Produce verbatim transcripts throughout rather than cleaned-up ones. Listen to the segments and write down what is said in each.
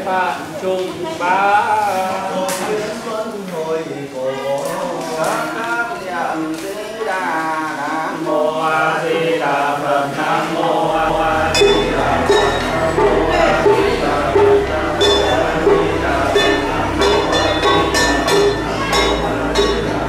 phạm trùng ba biến luân hồi cổ áp niệm di đà nam mô a di đà phật nam mô a di đà phật nam mô a di đà phật nam mô a di đà phật nam mô a di đà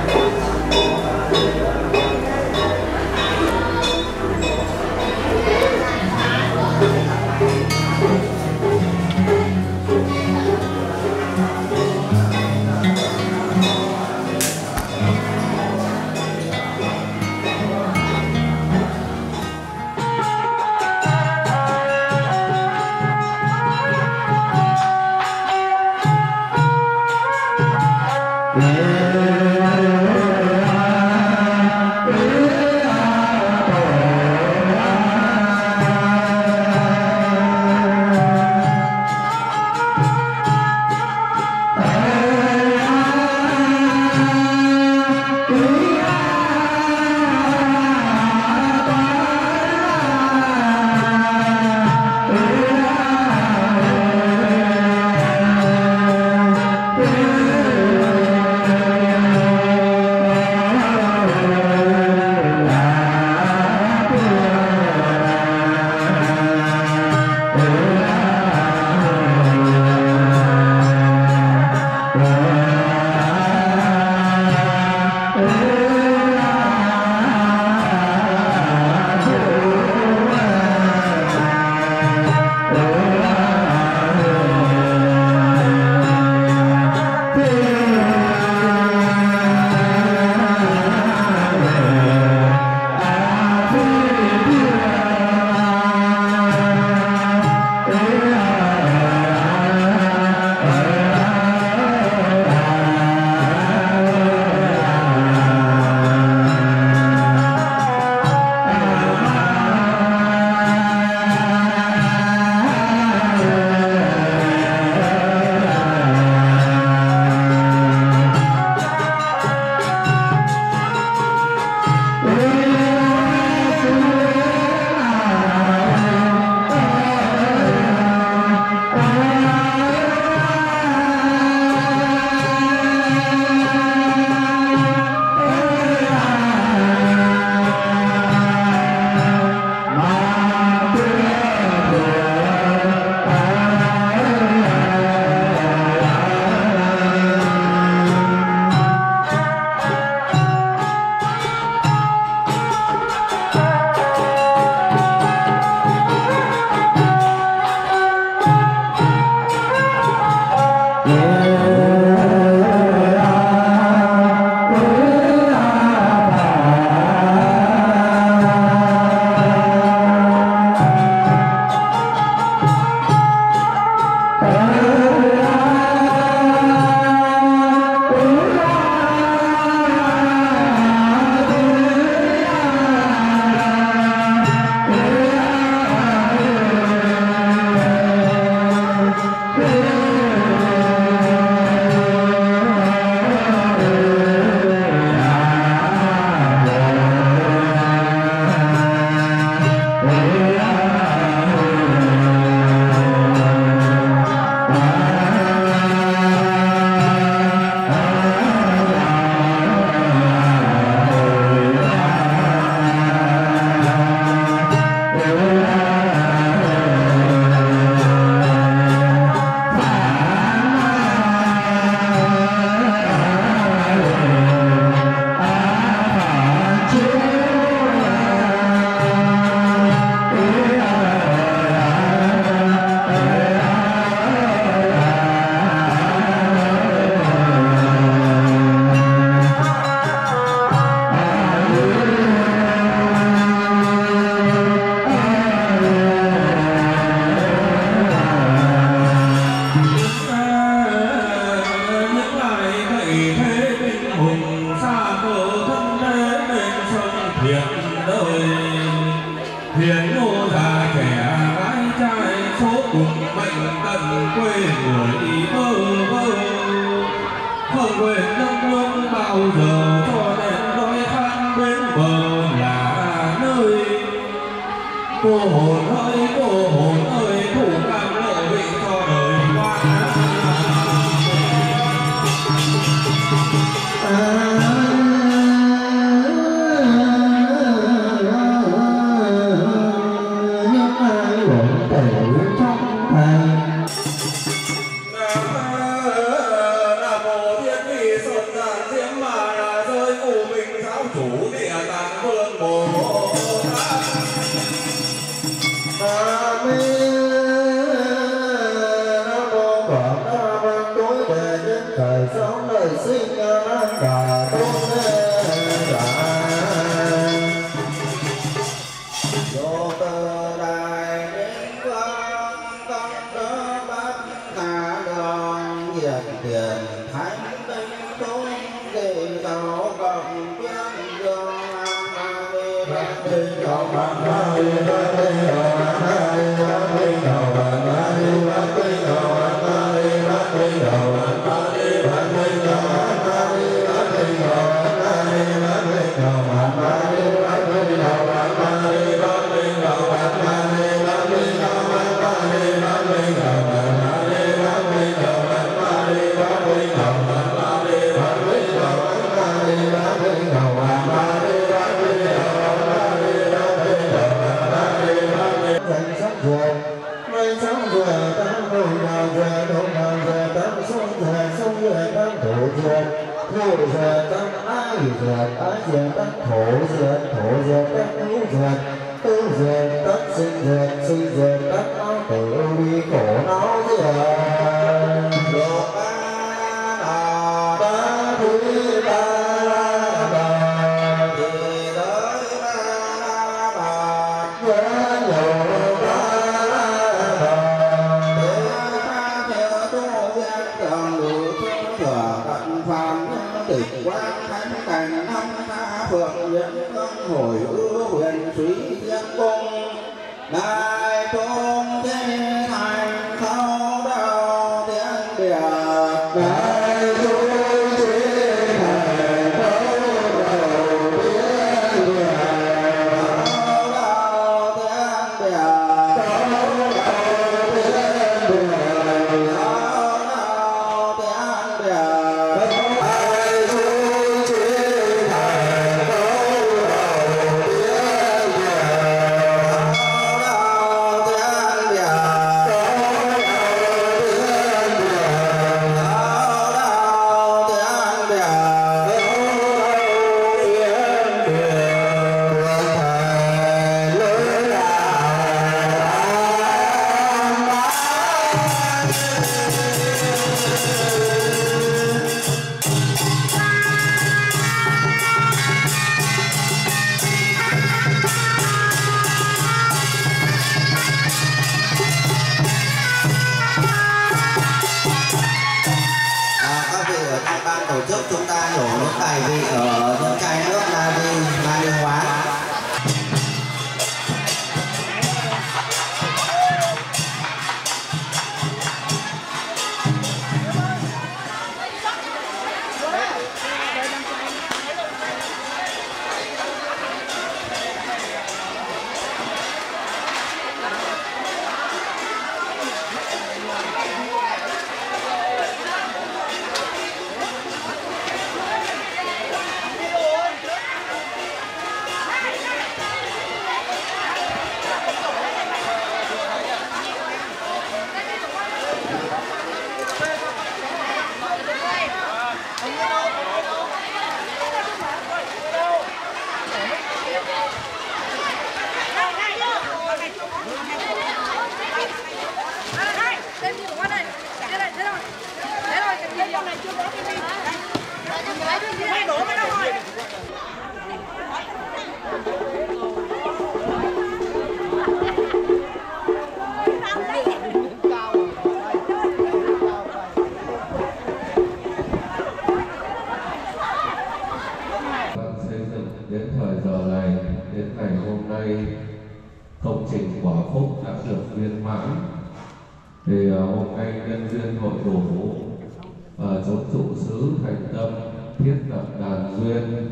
cô hồn ơi cô hồn ơi thủ làm lợi cho đời qua. Thì hôm nay nhân duyên hội đủ chốn trụ xứ thành tâm thiết lập đàn duyên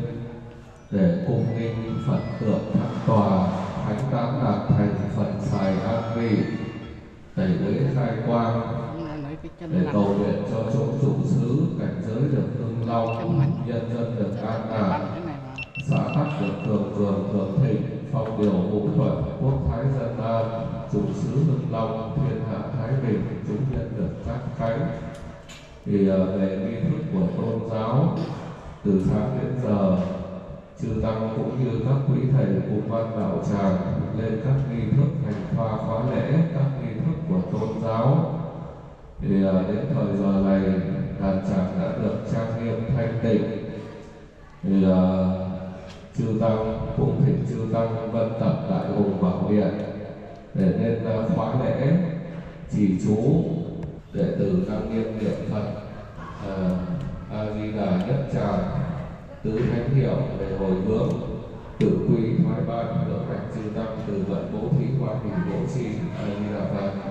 để cung nghinh Phật tượng thăng tòa thánh táng đạt thành phần xài an vị tẩy lễ khai quang để cầu nguyện cho chỗ trụ xứ cảnh giới được hưng long, nhân dân được an lạc, xã tắc được cường cường cường thịnh, phong điều ngũ thuận, quốc thái dân an, trụ xứ hưng long, thiên hạ thái Thì uh, về nghi thức của tôn giáo, từ sáng đến giờ, chư tăng cũng như các quý thầy cùng ban đạo tràng lên các nghi thức hành thoa khóa lễ, các nghi thức của tôn giáo. Thì uh, đến thời giờ này, đàn tràng đã được trang nghiêm thanh tịnh. Thì uh, chư tăng cũng thỉnh chư tăng vân tập đại hùng bảo điện để nên uh, khóa lễ trì chú. Đệ tử đăng nghiêm niệm Phật A Di Đà nhất tràng tứ thánh hiệu để hồi hướng, tự quy thoái ban, đỡ đạch chư tăng từ vận bố thí qua hỷ bố trì. A Di Đà Phật.